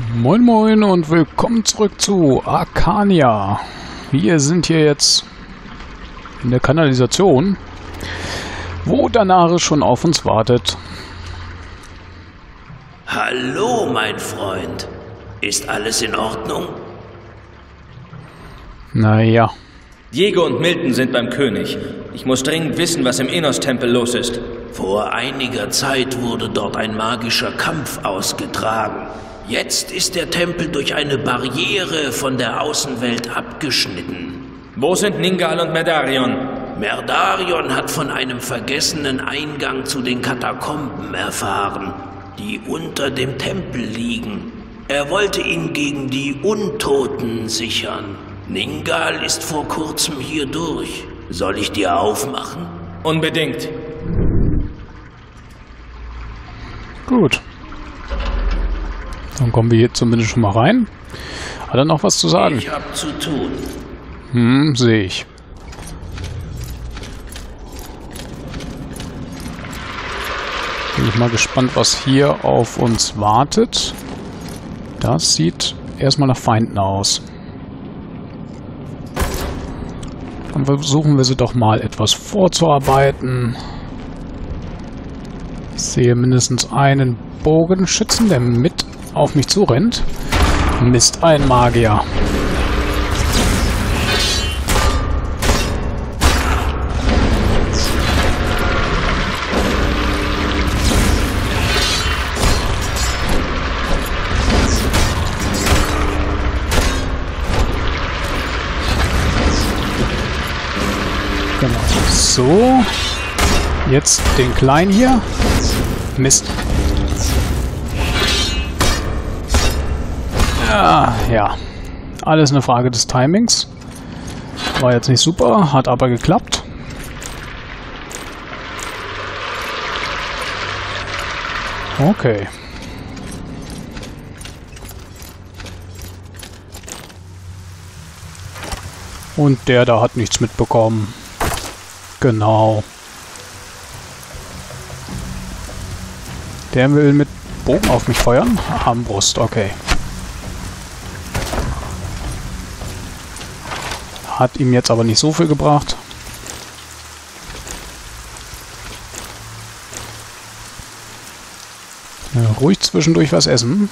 Moin Moin und willkommen zurück zu Arcania. Wir sind hier jetzt in der Kanalisation, wo Danare schon auf uns wartet. Hallo, mein Freund. Ist alles in Ordnung? Naja. Diego und Milton sind beim König. Ich muss dringend wissen, was im Enos-Tempel los ist. Vor einiger Zeit wurde dort ein magischer Kampf ausgetragen. Jetzt ist der Tempel durch eine Barriere von der Außenwelt abgeschnitten. Wo sind Ningal und Merdarion? Merdarion hat von einem vergessenen Eingang zu den Katakomben erfahren, die unter dem Tempel liegen. Er wollte ihn gegen die Untoten sichern. Ningal ist vor kurzem hier durch. Soll ich dir aufmachen? Unbedingt. Gut. Dann kommen wir hier zumindest schon mal rein. Hat er noch was zu sagen? Ich hab zu tun. Sehe ich. Bin ich mal gespannt, was hier auf uns wartet. Das sieht erstmal nach Feinden aus. Dann versuchen wir sie doch mal etwas vorzuarbeiten. Ich sehe mindestens einen Bogenschützen, der mit auf mich zurennt. Mist, ein Magier. Genau, so. Jetzt den Kleinen hier. Mist. Ja, alles eine Frage des Timings. War jetzt nicht super, hat aber geklappt. Okay. Und der da hat nichts mitbekommen. Genau. Der will mit Bogen auf mich feuern. Armbrust, okay. Hat ihm jetzt aber nicht so viel gebracht. Ja, ruhig zwischendurch was essen.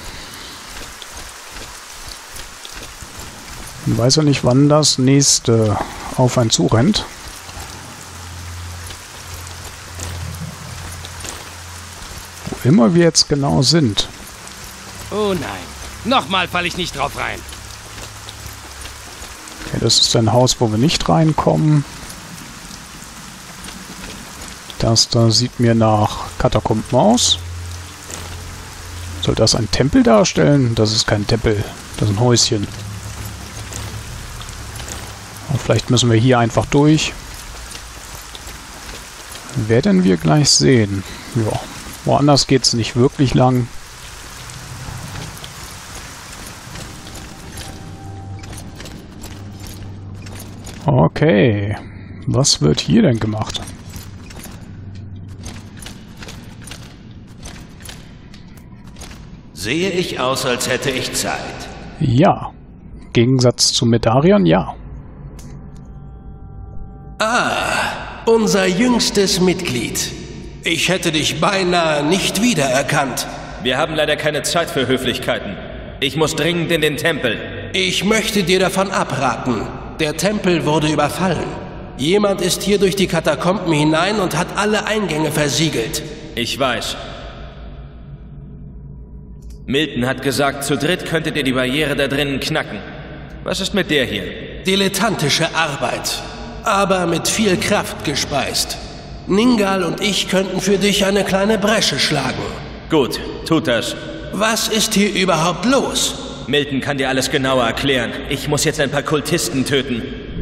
Ich weiß ja nicht, wann das nächste auf einen zurennt. Wo immer wir jetzt genau sind. Oh nein, nochmal falle ich nicht drauf rein. Okay, das ist ein Haus, wo wir nicht reinkommen. Das da sieht mir nach Katakomben aus. Soll das ein Tempel darstellen? Das ist kein Tempel, das ist ein Häuschen. Aber vielleicht müssen wir hier einfach durch. Werden wir gleich sehen. Ja, woanders geht es nicht wirklich lang. Okay, was wird hier denn gemacht? Sehe ich aus, als hätte ich Zeit? Ja, im Gegensatz zu Merdarion, ja. Unser jüngstes Mitglied. Ich hätte dich beinahe nicht wiedererkannt. Wir haben leider keine Zeit für Höflichkeiten. Ich muss dringend in den Tempel. Ich möchte dir davon abraten. Der Tempel wurde überfallen. Jemand ist hier durch die Katakomben hinein und hat alle Eingänge versiegelt. Ich weiß. Milton hat gesagt, zu dritt könntet ihr die Barriere da drinnen knacken. Was ist mit der hier? Dilettantische Arbeit, aber mit viel Kraft gespeist. Ningal und ich könnten für dich eine kleine Bresche schlagen. Gut, tut das. Was ist hier überhaupt los? Milton kann dir alles genauer erklären. Ich muss jetzt ein paar Kultisten töten.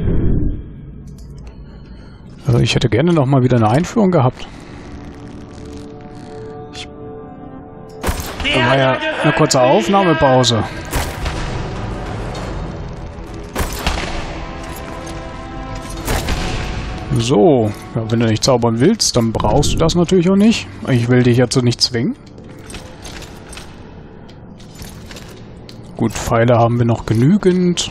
Also ich hätte gerne noch mal wieder eine Einführung gehabt. Da war ja eine kurze Aufnahmepause. So, ja, wenn du nicht zaubern willst, dann brauchst du das natürlich auch nicht. Ich will dich dazu nicht zwingen. Gut, Pfeile haben wir noch genügend.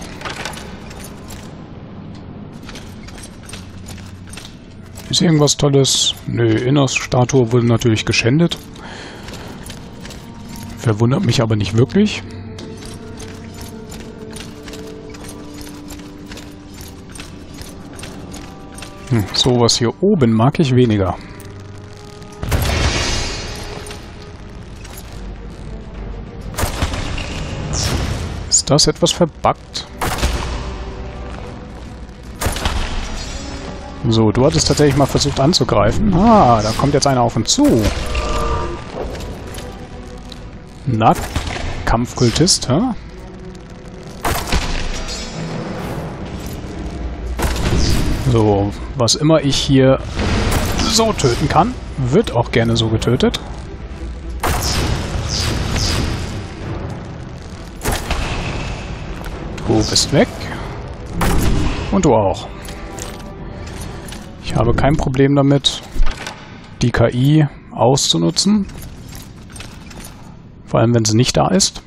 Ist irgendwas Tolles? Nö, Innos-Statue wurde natürlich geschändet. Verwundert mich aber nicht wirklich. Sowas hier oben mag ich weniger. Ist das etwas verbuggt? So, du hattest tatsächlich mal versucht anzugreifen. Ah, da kommt jetzt einer auf uns zu. Na, Kampfkultist, hä? So, was immer ich hier so töten kann, wird auch gerne so getötet. Du bist weg. Und du auch. Ich habe kein Problem damit, die KI auszunutzen. Vor allem, wenn sie nicht da ist.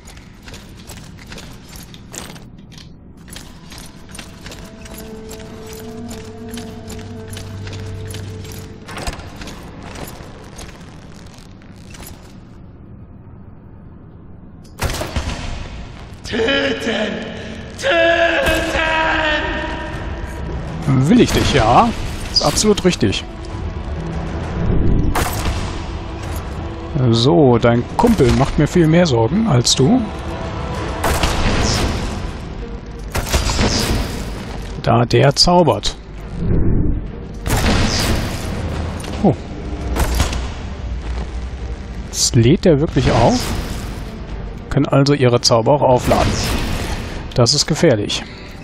Töten! Töten! Will ich dich, ja. Ist absolut richtig. So, dein Kumpel macht mir viel mehr Sorgen als du. Da der zaubert. Oh. Jetzt lädt der wirklich auf. Können also ihre Zauber auch aufladen. Das ist gefährlich.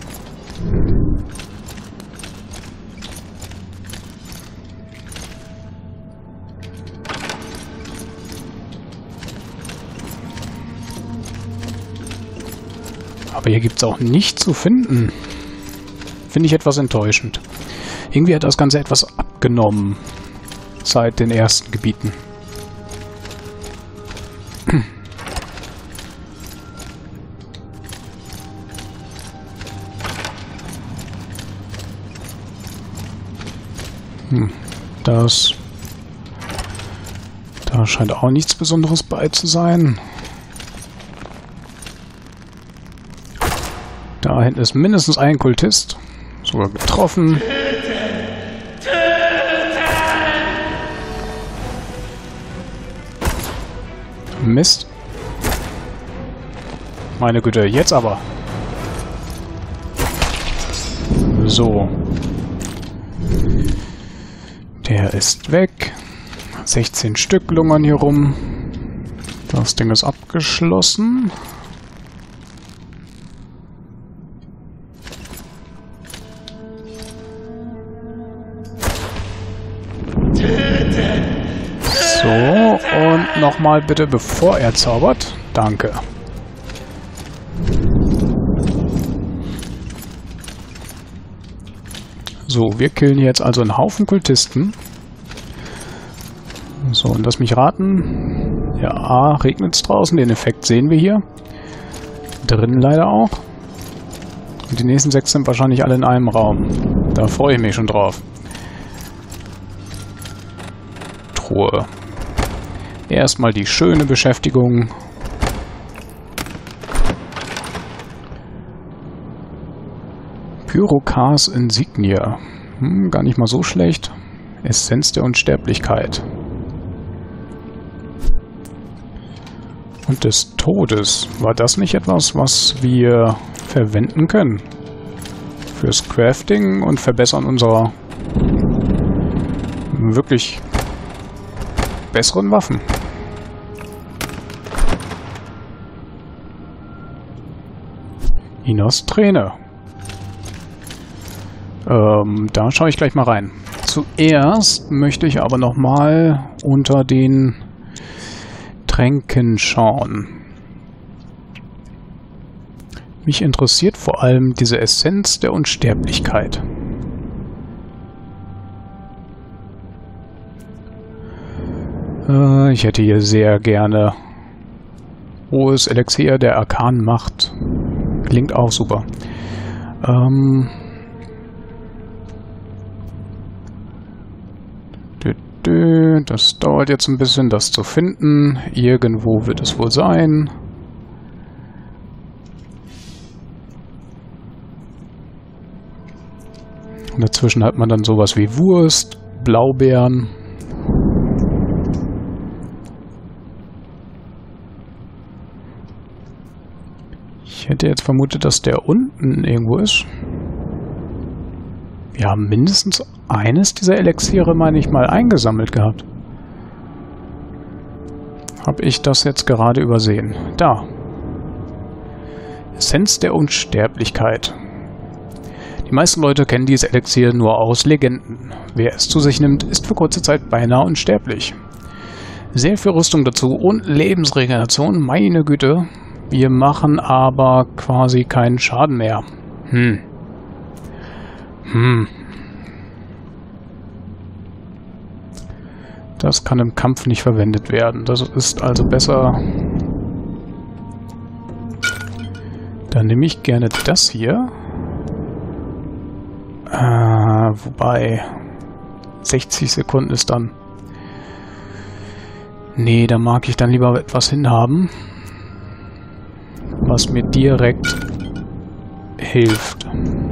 Aber hier gibt es auch nichts zu finden. Finde ich etwas enttäuschend. Irgendwie hat das Ganze etwas abgenommen seit den ersten Gebieten. Da scheint auch nichts Besonderes bei zu sein. Da hinten ist mindestens ein Kultist. Sogar getroffen. Mist. Meine Güte, jetzt aber. So. Der ist weg. 16 Stück lungern hier rum. Das Ding ist abgeschlossen. So, und nochmal bitte, bevor er zaubert. Danke. So, wir killen jetzt also einen Haufen Kultisten. So, und lass mich raten. Ja, regnet es draußen. Den Effekt sehen wir hier. Drinnen leider auch. Und die nächsten 6 sind wahrscheinlich alle in einem Raum. Da freue ich mich schon drauf. Truhe. Erstmal die schöne Beschäftigung. Pyrokars Insignia. Gar nicht mal so schlecht. Essenz der Unsterblichkeit. Und des Todes. War das nicht etwas, was wir verwenden können? Fürs Crafting und Verbessern unserer wirklich besseren Waffen. Innos Träne. Da schaue ich gleich mal rein. Zuerst möchte ich aber noch mal unter den Tränken schauen. Mich interessiert vor allem diese Essenz der Unsterblichkeit. Ich hätte hier sehr gerne Hohes Elixier der arkanen Macht. Klingt auch super. Das dauert jetzt ein bisschen, das zu finden. Irgendwo wird es wohl sein. Und dazwischen hat man dann sowas wie Wurst, Blaubeeren. Ich hätte jetzt vermutet, dass der unten irgendwo ist. Wir haben mindestens eines dieser Elixiere, meine ich, mal eingesammelt gehabt. Habe ich das jetzt gerade übersehen? Da. Essenz der Unsterblichkeit. Die meisten Leute kennen dieses Elixier nur aus Legenden. Wer es zu sich nimmt, ist für kurze Zeit beinahe unsterblich. Sehr viel Rüstung dazu und Lebensregeneration, meine Güte. Wir machen aber quasi keinen Schaden mehr. Das kann im Kampf nicht verwendet werden. Das ist also besser. Dann nehme ich gerne das hier. Wobei 60 Sekunden ist dann. Nee, da mag ich dann lieber etwas hinhaben, was mir direkt hilft.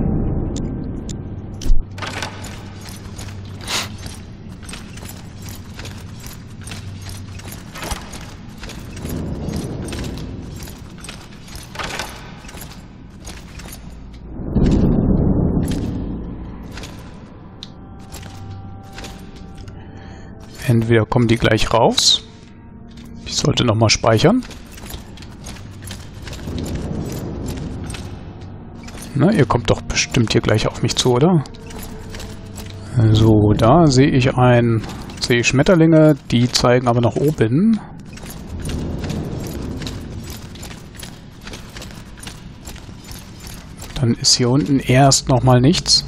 Entweder kommen die gleich raus. Ich sollte nochmal speichern. Na, ihr kommt doch bestimmt hier gleich auf mich zu, oder? So, da sehe ich Schmetterlinge, die zeigen aber nach oben. Dann ist hier unten erst nochmal nichts.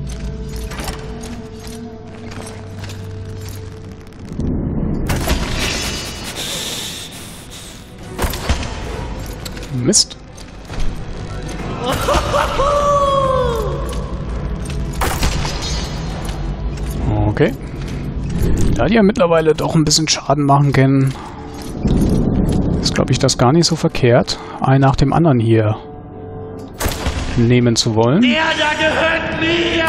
Mist. Okay. Da die ja mittlerweile doch ein bisschen Schaden machen können, ist, glaube ich, das gar nicht so verkehrt, einen nach dem anderen hier nehmen zu wollen. Der da gehört mir!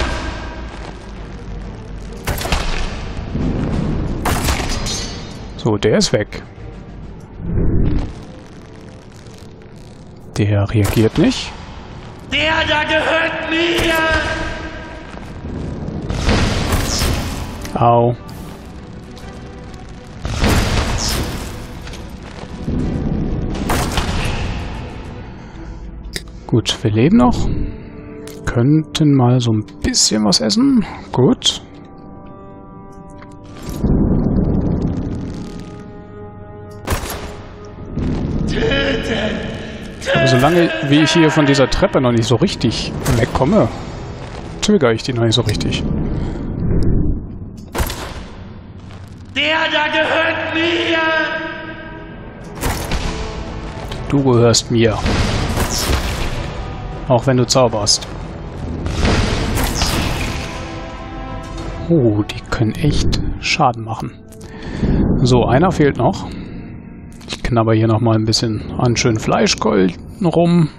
So, der ist weg. Der reagiert nicht. Der da gehört mir! Au. Gut, wir leben noch. Könnten mal so ein bisschen was essen. Gut. Aber solange wie ich hier von dieser Treppe noch nicht so richtig wegkomme, triggere ich die noch nicht so richtig. Der da gehört mir! Du gehörst mir. Auch wenn du zauberst. Oh, die können echt Schaden machen. So, einer fehlt noch. Ich knabber hier nochmal ein bisschen an schönen Fleischkolben rum.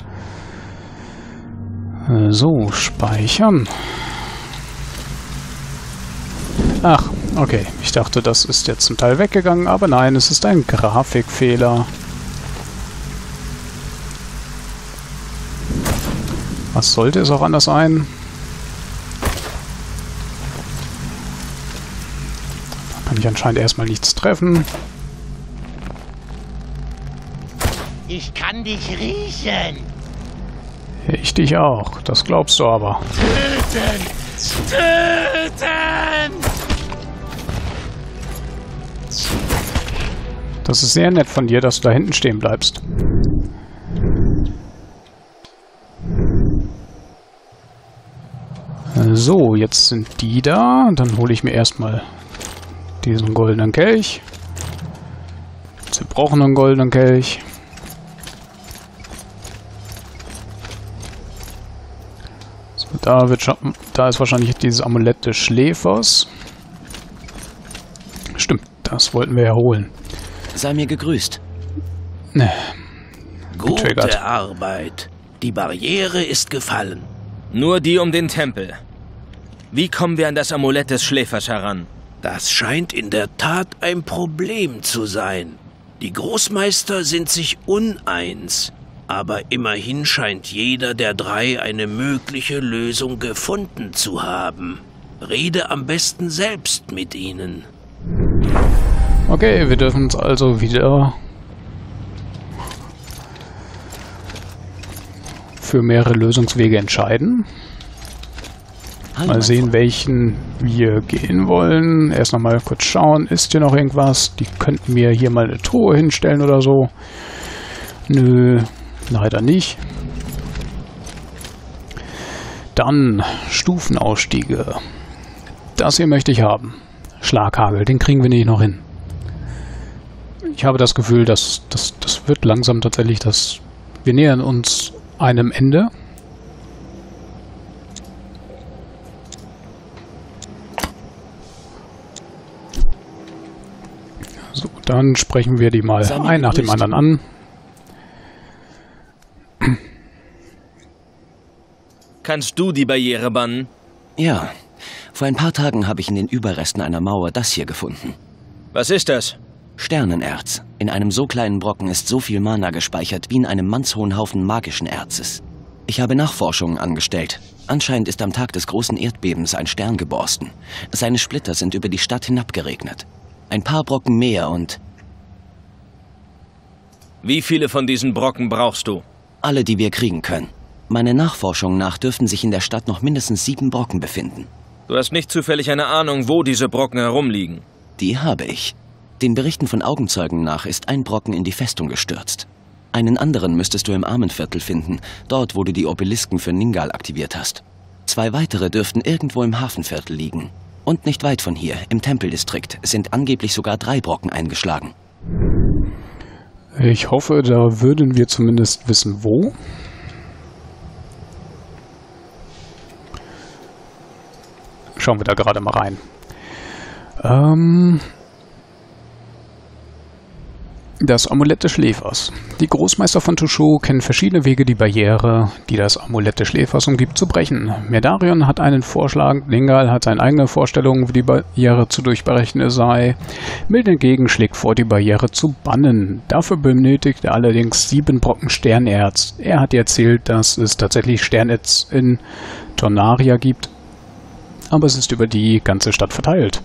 So, speichern. Ach, okay. Ich dachte, das ist jetzt zum Teil weggegangen, aber nein, es ist ein Grafikfehler. Was sollte es auch anders sein? Da kann ich anscheinend erstmal nichts treffen. Ich kann dich riechen. Ich dich auch. Das glaubst du aber. Töten! Töten! Das ist sehr nett von dir, dass du da hinten stehen bleibst. So, jetzt sind die da. Dann hole ich mir erstmal diesen goldenen Kelch. Wir brauchen einen goldenen Kelch. So, da ist wahrscheinlich dieses Amulett des Schläfers. Stimmt, das wollten wir ja holen. Sei mir gegrüßt. Ne. Gute Arbeit. Die Barriere ist gefallen. Nur die um den Tempel. Wie kommen wir an das Amulett des Schläfers heran? Das scheint in der Tat ein Problem zu sein. Die Großmeister sind sich uneins. Aber immerhin scheint jeder der drei eine mögliche Lösung gefunden zu haben. Rede am besten selbst mit ihnen. Okay, wir dürfen uns also wieder für mehrere Lösungswege entscheiden. Mal sehen, welchen wir gehen wollen. Erst nochmal kurz schauen, ist hier noch irgendwas? Die könnten mir hier mal eine Truhe hinstellen oder so. Nö, leider nicht. Dann Stufenausstiege. Das hier möchte ich haben. Schlaghagel, den kriegen wir nicht noch hin. Ich habe das Gefühl, dass das wird langsam tatsächlich, wir nähern uns einem Ende. So, dann sprechen wir die mal ein nach dem anderen an. Kannst du die Barriere bannen? Ja. Vor ein paar Tagen habe ich in den Überresten einer Mauer das hier gefunden. Was ist das? Sternenerz. In einem so kleinen Brocken ist so viel Mana gespeichert wie in einem mannshohen Haufen magischen Erzes. Ich habe Nachforschungen angestellt. Anscheinend ist am Tag des großen Erdbebens ein Stern geborsten. Seine Splitter sind über die Stadt hinabgeregnet. Ein paar Brocken mehr und... Wie viele von diesen Brocken brauchst du? Alle, die wir kriegen können. Meiner Nachforschung nach dürften sich in der Stadt noch mindestens 7 Brocken befinden. Du hast nicht zufällig eine Ahnung, wo diese Brocken herumliegen? Die habe ich. Den Berichten von Augenzeugen nach ist ein Brocken in die Festung gestürzt. Einen anderen müsstest du im Armenviertel finden, dort, wo du die Obelisken für Ningal aktiviert hast. 2 weitere dürften irgendwo im Hafenviertel liegen. Und nicht weit von hier, im Tempeldistrikt, sind angeblich sogar 3 Brocken eingeschlagen. Ich hoffe, da würden wir zumindest wissen, wo. Schauen wir da gerade mal rein. Das Amulett des Schläfers. Die Großmeister von Tusho kennen verschiedene Wege, die Barriere, die das Amulett des Schläfers umgibt, zu brechen. Merdarion hat einen Vorschlag, Ningal hat seine eigene Vorstellung, wie die Barriere zu durchbrechen sei. Mild hingegen schlägt vor, die Barriere zu bannen. Dafür benötigt er allerdings 7 Brocken Sternerz. Er hat erzählt, dass es tatsächlich Sternerz in Tornaria gibt, aber es ist über die ganze Stadt verteilt.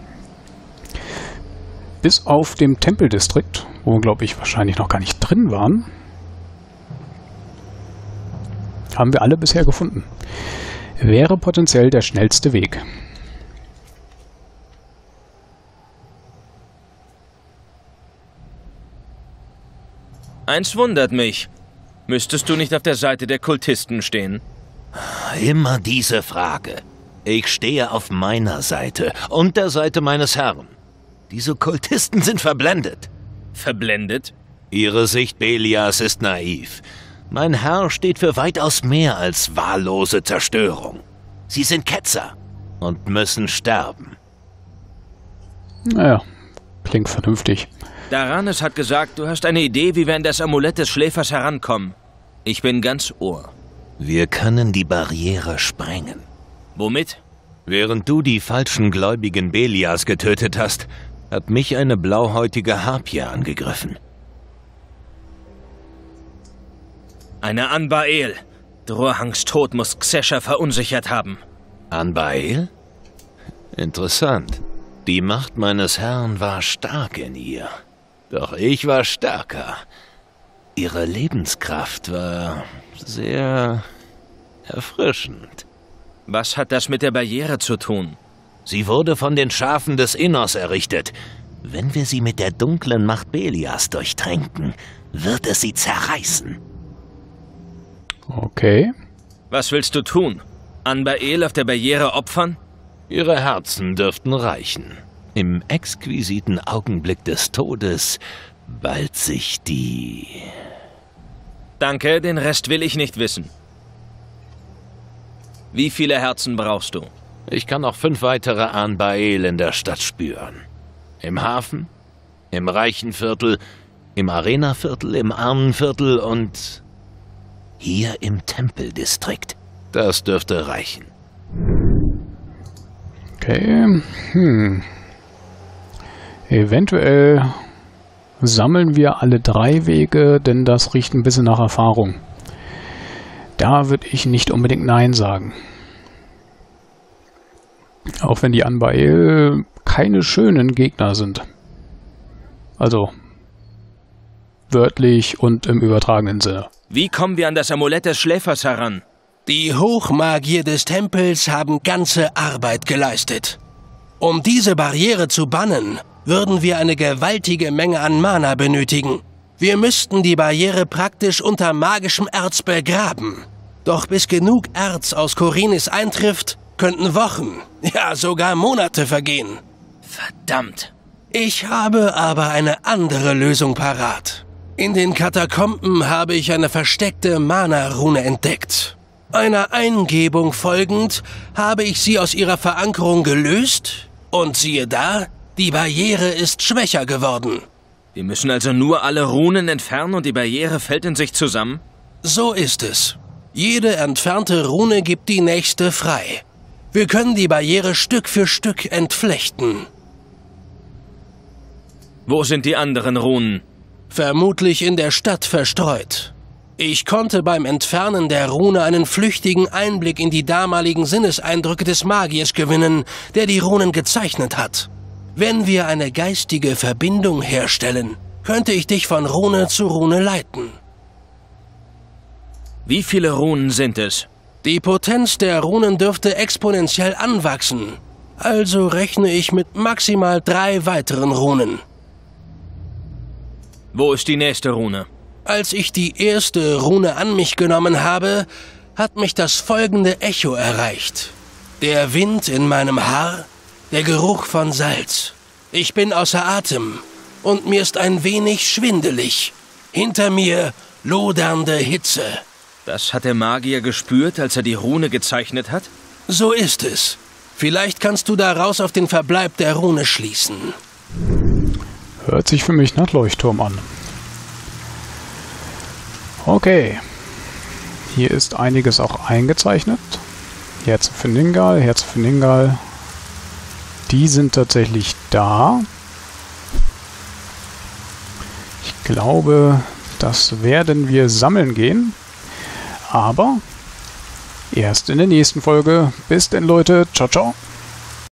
Bis auf dem Tempeldistrikt, wo wir, glaube ich, wahrscheinlich noch gar nicht drin waren, haben wir alle bisher gefunden. Wäre potenziell der schnellste Weg. Eins wundert mich. Müsstest du nicht auf der Seite der Kultisten stehen? Immer diese Frage. Ich stehe auf meiner Seite und der Seite meines Herrn. Diese Kultisten sind verblendet. Verblendet? Ihre Sicht Belias ist naiv. Mein Herr steht für weitaus mehr als wahllose Zerstörung. Sie sind Ketzer und müssen sterben. Naja, klingt vernünftig. Daranes hat gesagt, du hast eine Idee, wie wir an das Amulett des Schläfers herankommen. Ich bin ganz Ohr. Wir können die Barriere sprengen. Womit? Während du die falschen Gläubigen Belias getötet hast, hat mich eine blauhäutige Harpie angegriffen. Eine Anbael. Drohangs Tod muss Xesha verunsichert haben. Anbael? Interessant. Die Macht meines Herrn war stark in ihr. Doch ich war stärker. Ihre Lebenskraft war sehr erfrischend. Was hat das mit der Barriere zu tun? Sie wurde von den Schafen des Innos errichtet. Wenn wir sie mit der dunklen Macht Belias durchtränken, wird es sie zerreißen. Okay. Was willst du tun? Anbael auf der Barriere opfern? Ihre Herzen dürften reichen. Im exquisiten Augenblick des Todes ballt sich die... Danke, den Rest will ich nicht wissen. Wie viele Herzen brauchst du? Ich kann noch 5 weitere An-Bael in der Stadt spüren. Im Hafen, im reichen Viertel, im Arena-Viertel, im armen Viertel und hier im Tempeldistrikt. Das dürfte reichen. Okay. Eventuell sammeln wir alle 3 Wege, denn das riecht ein bisschen nach Erfahrung. Da würde ich nicht unbedingt Nein sagen. Auch wenn die An-Bael keine schönen Gegner sind. Also wörtlich und im übertragenen Sinne. Wie kommen wir an das Amulett des Schläfers heran? Die Hochmagier des Tempels haben ganze Arbeit geleistet. Um diese Barriere zu bannen, würden wir eine gewaltige Menge an Mana benötigen. Wir müssten die Barriere praktisch unter magischem Erz begraben. Doch bis genug Erz aus Khorinis eintrifft, könnten Wochen, ja sogar Monate vergehen. Verdammt. Ich habe aber eine andere Lösung parat. In den Katakomben habe ich eine versteckte Mana-Rune entdeckt. Einer Eingebung folgend habe ich sie aus ihrer Verankerung gelöst und siehe da, die Barriere ist schwächer geworden. Wir müssen also nur alle Runen entfernen und die Barriere fällt in sich zusammen? So ist es. Jede entfernte Rune gibt die nächste frei. Wir können die Barriere Stück für Stück entflechten. Wo sind die anderen Runen? Vermutlich in der Stadt verstreut. Ich konnte beim Entfernen der Rune einen flüchtigen Einblick in die damaligen Sinneseindrücke des Magiers gewinnen, der die Runen gezeichnet hat. Wenn wir eine geistige Verbindung herstellen, könnte ich dich von Rune zu Rune leiten. Wie viele Runen sind es? Die Potenz der Runen dürfte exponentiell anwachsen. Also rechne ich mit maximal 3 weiteren Runen. Wo ist die nächste Rune? Als ich die erste Rune an mich genommen habe, hat mich das folgende Echo erreicht. Der Wind in meinem Haar, der Geruch von Salz. Ich bin außer Atem und mir ist ein wenig schwindelig. Hinter mir lodernde Hitze. Das hat der Magier gespürt, als er die Rune gezeichnet hat? So ist es. Vielleicht kannst du daraus auf den Verbleib der Rune schließen. Hört sich für mich nach Leuchtturm an. Okay. Hier ist einiges auch eingezeichnet. Herze für Ningal, Herze für Ningal. Die sind tatsächlich da. Ich glaube, das werden wir sammeln gehen. Aber erst in der nächsten Folge. Bis denn, Leute. Ciao, ciao.